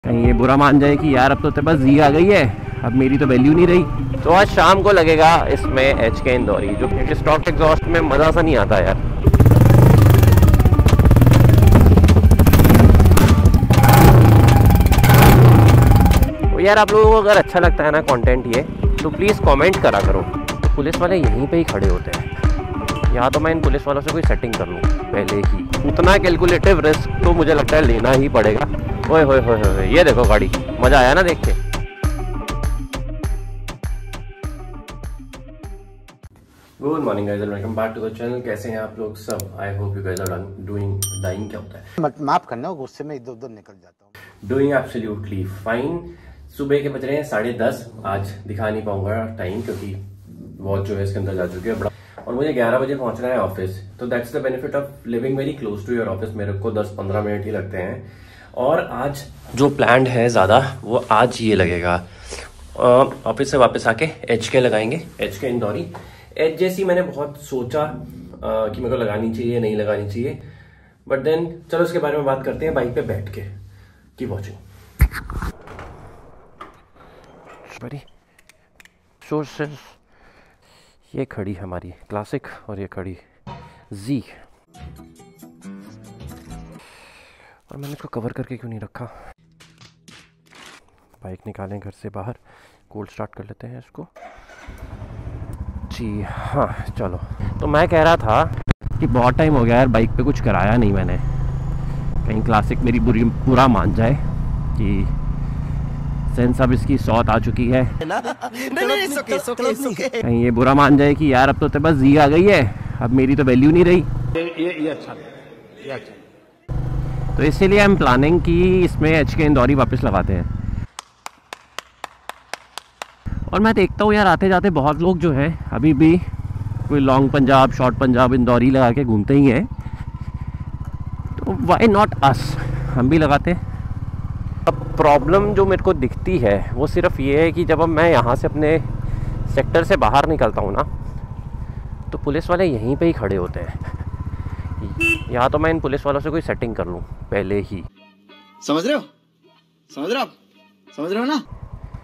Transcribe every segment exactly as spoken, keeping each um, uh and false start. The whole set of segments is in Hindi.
कहीं ये बुरा मान जाए कि यार अब तो तेरे पास जी आ गई है, अब मेरी तो वैल्यू नहीं रही। तो आज शाम को लगेगा इसमें एच के इंदौरी, जो कि स्टॉक एग्जॉस्ट में मज़ा सा नहीं आता यार। तो यार आप लोगों को अगर अच्छा लगता है ना कंटेंट ये, तो प्लीज़ कमेंट करा करो। पुलिस वाले यहीं पे ही खड़े होते हैं, या तो मैं इन पुलिस वालों से कोई सेटिंग कर लूँ पहले ही। उतना कैलकुलेटिव रिस्क तो मुझे लगता है लेना ही पड़ेगा। ओए होए होए होए, ये देखो गाड़ी, मज़ा आया ना देख के। Good morning guys, welcome back to the channel. कैसे हैं आप लोग सब? I hope you guys are doing dying क्या होता है, माफ करना, गुस्से में इधर उधर निकल जाता हूँ। Doing absolutely fine. सुबह के बज रहे हैं साढ़े दस। आज दिखा नहीं पाऊंगा टाइम क्योंकि वॉच जो है इसके अंदर जा चुकी है बड़ा, और मुझे ग्यारह बजे पहुंचना है ऑफिस। तो that's the benefit of living very close to your office. मेरे को दस पंद्रह मिनट ही लगते हैं। और आज जो प्लान है ज़्यादा, वो आज ये लगेगा। ऑफिस से वापस आके एच के लगाएंगे, एच के इंदौरी। एच जैसी मैंने बहुत सोचा आ, कि मेरे को लगानी चाहिए नहीं लगानी चाहिए, बट देन चलो इसके बारे में बात करते हैं बाइक पे बैठ के। Keep watching. सोर्सेस, ये खड़ी हमारी क्लासिक और ये खड़ी जी, और मैंने इसको कवर करके क्यों नहीं रखा। बाइक निकालें घर से बाहर, कोल्ड स्टार्ट कर लेते हैं इसको जी। हाँ चलो, तो मैं कह रहा था कि बहुत टाइम हो गया यार बाइक पे कुछ कराया नहीं मैंने। कहीं क्लासिक मेरी बुरी बुरा मान जाए कि सेंस अब इसकी सौत आ चुकी है, कहीं ये बुरा मान जाए कि यार अब तो तेरे पास जी आ गई है, अब मेरी तो वैल्यू नहीं रही। ये ये, ये अच्छा ये अच्छा। तो इसीलिए आई एम प्लानिंग कि इसमें एच के इंदौरी वापस लगाते हैं। और मैं देखता हूँ यार आते जाते बहुत लोग जो है अभी भी कोई लॉन्ग पंजाब, शॉर्ट पंजाब, इंदौरी लगा के घूमते ही हैं। तो वाई नॉट अस, हम भी लगाते हैं। अब प्रॉब्लम जो मेरे को दिखती है वो सिर्फ ये है कि जब अब मैं यहाँ से अपने सेक्टर से बाहर निकलता हूँ ना, तो पुलिस वाले यहीं पे ही खड़े होते हैं, या तो मैं इन पुलिस वालों से कोई सेटिंग कर लूँ पहले ही। समझ रहे हो समझ रहे हो आप समझ रहे हो ना?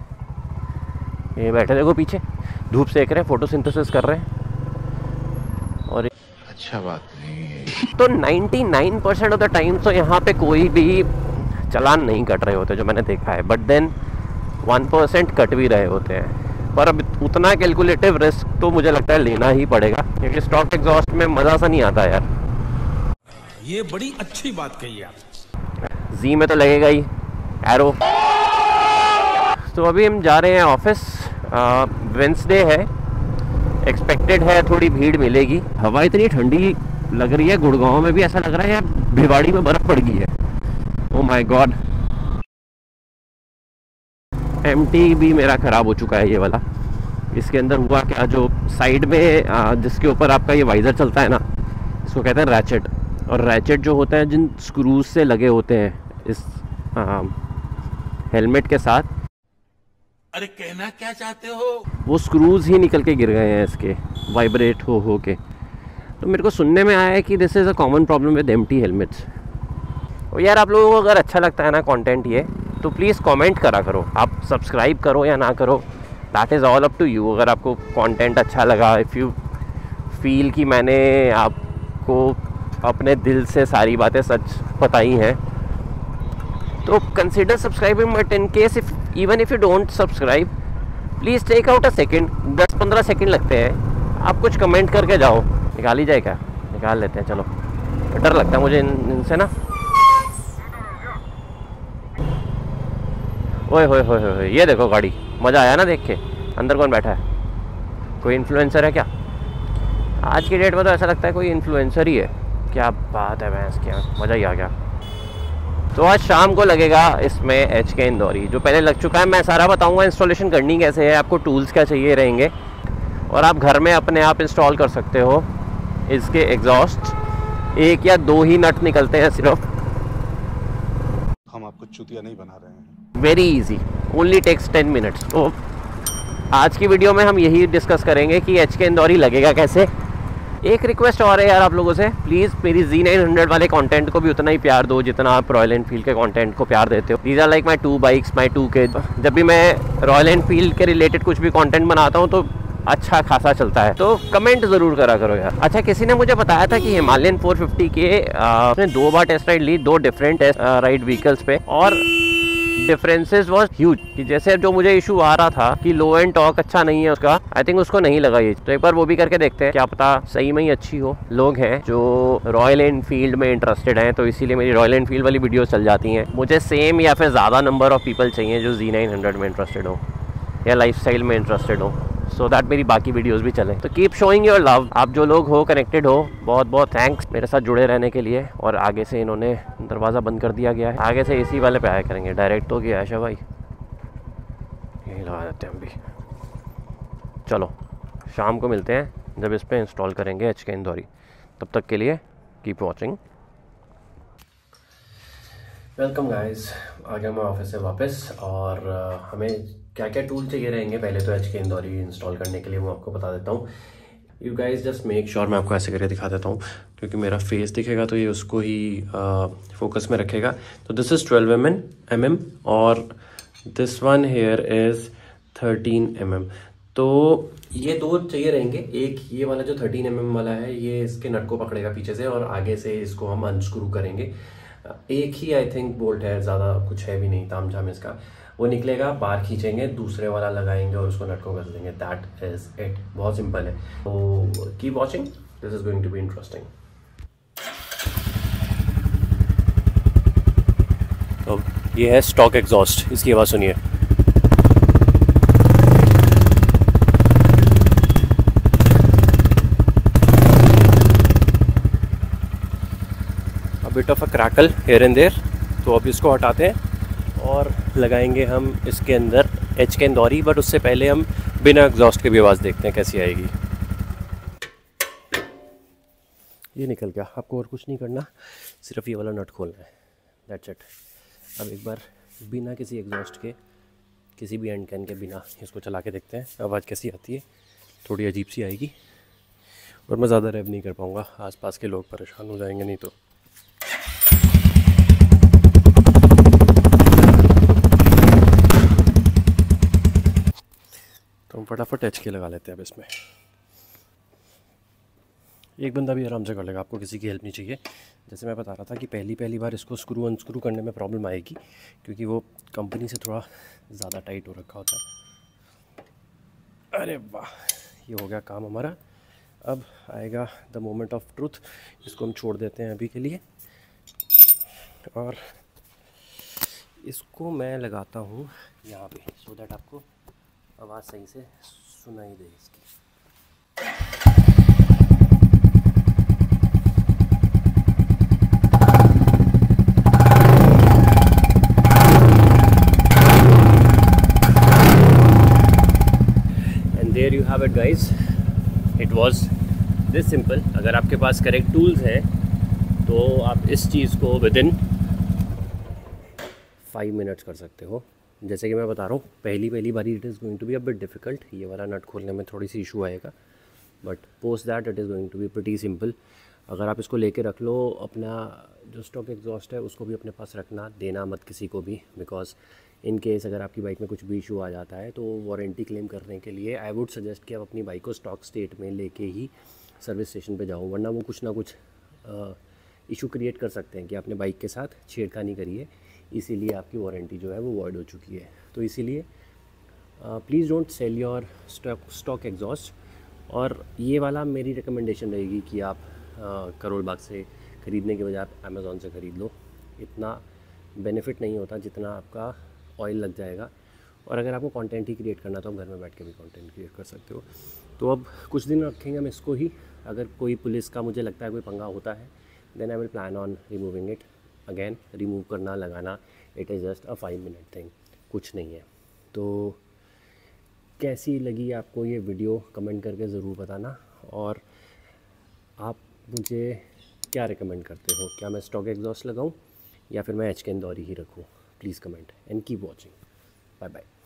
ये बैठे देखो पीछे, धूप सेक रहे हैं, फोटोसिंथेसिस कर रहे हैं। और अच्छा बात नहीं है। तो निन्यानवे परसेंट ऑफ द टाइम तो यहाँ पे कोई भी चालान नहीं कट रहे होते जो मैंने देखा है, but then one percent cut भी रहे होते हैं। पर अब उतना कैलकुलेटिव रिस्क तो मुझे लगता है लेना ही पड़ेगा, क्योंकि स्टॉक एग्जॉस्ट में मज़ा सा नहीं आता यार। ये बड़ी अच्छी बात कही आप। जी में तो लगेगा ही एरो। तो अभी हम जा रहे हैं ऑफिस। वेंसडे है, एक्सपेक्टेड है थोड़ी भीड़ मिलेगी। हवा इतनी ठंडी लग रही है, गुड़गांव में भी ऐसा लग रहा है यार भिवाड़ी में बर्फ़ पड़ गई है। Oh my God. एमटी भी मेरा ख़राब हो चुका है ये वाला। इसके अंदर हुआ क्या, जो साइड में आ, जिसके ऊपर आपका ये वाइज़र चलता है ना, इसको कहते हैं रैचेट। और रैचेट जो होता है जिन स्क्रूज से लगे होते हैं इस आ, हेलमेट के साथ, अरे कहना क्या चाहते हो? वो स्क्रूज ही निकल के गिर गए हैं इसके, वाइब्रेट हो हो के। तो मेरे को सुनने में आया है कि this is a common problem with empty helmets. और यार आप लोगों को अगर अच्छा लगता है ना कंटेंट ये, तो प्लीज़ कमेंट करा करो। आप सब्सक्राइब करो या ना करो, that is all up to you. अगर आपको कंटेंट अच्छा लगा, इफ़ यू फील कि मैंने आपको अपने दिल से सारी बातें सच बताई हैं, तो consider subscribing. But in case if even if you don't subscribe, please take out a second, दस पंद्रह सेकेंड लगते हैं, आप कुछ कमेंट करके जाओ। निकाल ही जाए क्या? निकाल लेते हैं चलो। डर लगता है मुझे इन, इनसे ना। ओए होए होए होए, ये देखो गाड़ी, मज़ा आया ना देख के। अंदर कौन बैठा है? कोई इन्फ्लुएंसर है क्या? आज की डेट में तो ऐसा लगता है कोई इन्फ्लुएंसर ही है। क्या बात है भैंस, क्या मज़ा ही आ गया। तो आज शाम को लगेगा इसमें एच के इंदौरी, जो पहले लग चुका है। मैं सारा बताऊंगा इंस्टॉलेशन करनी कैसे है, आपको टूल्स क्या चाहिए रहेंगे, और आप घर में अपने आप इंस्टॉल कर सकते हो। इसके एग्जॉस्ट एक या दो ही नट निकलते हैं सिर्फ। हम आपको चूतिया नहीं बना रहे हैं। Very easy, only takes ten minutes. तो आज की वीडियो में हम यही डिस्कस करेंगे कि एच के इंदौरी लगेगा कैसे, एक रिक्वेस्ट और है यार आप लोगों से, प्लीज़ मेरी जी नाइन हंड्रेड वाले कंटेंट को भी उतना ही प्यार दो जितना आप रॉयल एनफील्ड के कंटेंट को प्यार देते हो। These are like my two bikes, my two के। जब भी मैं रॉयल एनफील्ड के रिलेटेड कुछ भी कंटेंट बनाता हूँ तो अच्छा खासा चलता है, तो कमेंट ज़रूर करा करो यार। अच्छा, किसी ने मुझे बताया था कि हिमालयन फोर फिफ्टी के उसने दो बार टेस्ट राइड ली, दो डिफरेंट टेस्ट राइड व्हीकल्स पे, और डिफरेंसेस वाज ह्यूज। कि जैसे जो मुझे इशू आ रहा था कि लो एंड टॉर्क अच्छा नहीं है उसका, आई थिंक उसको नहीं लगा ये। तो एक बार वो भी करके देखते हैं, क्या पता सही में ही अच्छी हो। लोग हैं जो रॉयल एनफील्ड में इंटरेस्टेड हैं, तो इसीलिए मेरी रॉयल एनफील्ड वाली वीडियोस चल जाती हैं। मुझे सेम या फिर ज़्यादा नंबर ऑफ पीपल चाहिए जो जी नाइन हंड्रेड में इंटरेस्टेड हो या लाइफस्टाइल में इंटरेस्टेड हो, सो दैट मेरी बाकी वीडियोस भी चलें। तो कीप शोइंग योर लव। आप जो लोग हो कनेक्टेड हो, बहुत बहुत थैंक्स मेरे साथ जुड़े रहने के लिए। और आगे से इन्होंने दरवाज़ा बंद कर दिया गया है, आगे से एसी वाले पे आया करेंगे, डायरेक्ट तो किया है शा भाई, यही लगा देते हैं हम भी। चलो शाम को मिलते हैं जब इस पर इंस्टॉल करेंगे एच के इंदौरी। तब तक के लिए कीप वॉचिंग। वेलकम गाइस, आ गया मैं ऑफिस से वापस, और uh, हमें क्या क्या टूल चाहिए रहेंगे पहले तो एच के इंदौरी इंस्टॉल करने के लिए वो आपको बता देता हूँ। You guys just make sure, मैं आपको ऐसे करके दिखा देता हूँ क्योंकि मेरा फेस दिखेगा तो ये उसको ही फोकस uh, में रखेगा। तो this is twelve M M M और this one here is thirteen M M. तो ये दो चाहिए रहेंगे। एक ये वाला जो थर्टीन एम एम वाला है, ये इसके नट को पकड़ेगा पीछे से और आगे से इसको हम अनस्क्रू करेंगे। एक ही आई थिंक बोल्ट है, ज़्यादा कुछ है भी नहीं ताम झाम इसका। वो निकलेगा, बाहर खींचेंगे, दूसरे वाला लगाएंगे और उसको नट को कस देंगे। दैट इज इट, बहुत सिंपल है। तो keep watching, this is going to be interesting. तो ये है स्टॉक एग्जॉस्ट, इसकी आवाज़ सुनिए। Bit of a crackle here and there. तो अब इसको हटाते हैं और लगाएंगे हम इसके अंदर एच के इंदौरी, बट उससे पहले हम बिना एग्जॉस्ट के भी आवाज़ देखते हैं कैसी आएगी। ये निकल गया, आपको और कुछ नहीं करना, सिर्फ ये वाला नट खोलना है, दैट्स इट। अब एक बार बिना किसी एग्जॉस्ट के, किसी भी एंड कैन के बिना इसको चला के देखते हैं आवाज़ कैसी आती है। थोड़ी अजीब सी आएगी और मैं ज़्यादा रेव नहीं कर पाऊँगा, आसपास के लोग परेशान हो जाएंगे नहीं तो। तो हम फटाफट एच के लगा लेते हैं अब इसमें। एक बंदा भी आराम से कर लेगा, आपको किसी की हेल्प नहीं चाहिए। जैसे मैं बता रहा था कि पहली पहली बार इसको स्क्रू अनस्क्रू करने में प्रॉब्लम आएगी क्योंकि वो कंपनी से थोड़ा ज़्यादा टाइट हो रखा होता है। अरे वाह, ये हो गया काम हमारा। अब आएगा द मोमेंट ऑफ ट्रूथ, इसको हम छोड़ देते हैं अभी के लिए और इसको मैं लगाता हूँ यहाँ पे, सो दैट आपको आवाज़ सही से सुनाई दे इसकी। And there you have it guys, it was this simple. अगर आपके पास करेक्ट टूल्स हैं तो आप इस चीज़ को विद इन फाइव मिनट्स कर सकते हो। जैसे कि मैं बता रहा हूँ, पहली पहली बारी it is going to be a bit difficult, ये वाला नट खोलने में थोड़ी सी इशू आएगा, but post that it is going to be pretty simple. अगर आप इसको लेके रख लो, अपना जो स्टॉक एग्जॉस्ट है उसको भी अपने पास रखना, देना मत किसी को भी, बिकॉज इन केस अगर आपकी बाइक में कुछ भी इशू आ जाता है तो वारंटी क्लेम करने के लिए आई वुड सजेस्ट कि आप अपनी बाइक को स्टॉक स्टेट में लेके ही सर्विस स्टेशन पे जाओ, वरना वो कुछ ना कुछ इशू क्रिएट कर सकते हैं कि आपने बाइक के साथ छेड़खानी करी है, इसीलिए आपकी वारंटी जो है वो वॉइड हो चुकी है। तो इसीलिए please don't sell your stock stock exhaust. और ये वाला मेरी रिकमेंडेशन रहेगी कि आप uh, करोल बाग से ख़रीदने के बजाय आप अमेज़ॉन से ख़रीद लो। इतना बेनिफिट नहीं होता जितना आपका ऑयल लग जाएगा, और अगर आपको कंटेंट ही क्रिएट करना तो आप घर में बैठ के भी कंटेंट क्रिएट कर सकते हो। तो अब कुछ दिन रखेंगे हम इसको ही, अगर कोई पुलिस का मुझे लगता है कोई पंगा होता है then I will plan on removing it again. Remove करना लगाना it is just a five minute thing, कुछ नहीं है। तो कैसी लगी आपको ये वीडियो कमेंट करके ज़रूर बताना, और आप मुझे क्या रिकमेंड करते हो, क्या मैं स्टॉक एग्जॉस्ट लगाऊं या फिर मैं एच के इंदौरी ही रखूं? Please comment and keep watching. Bye bye.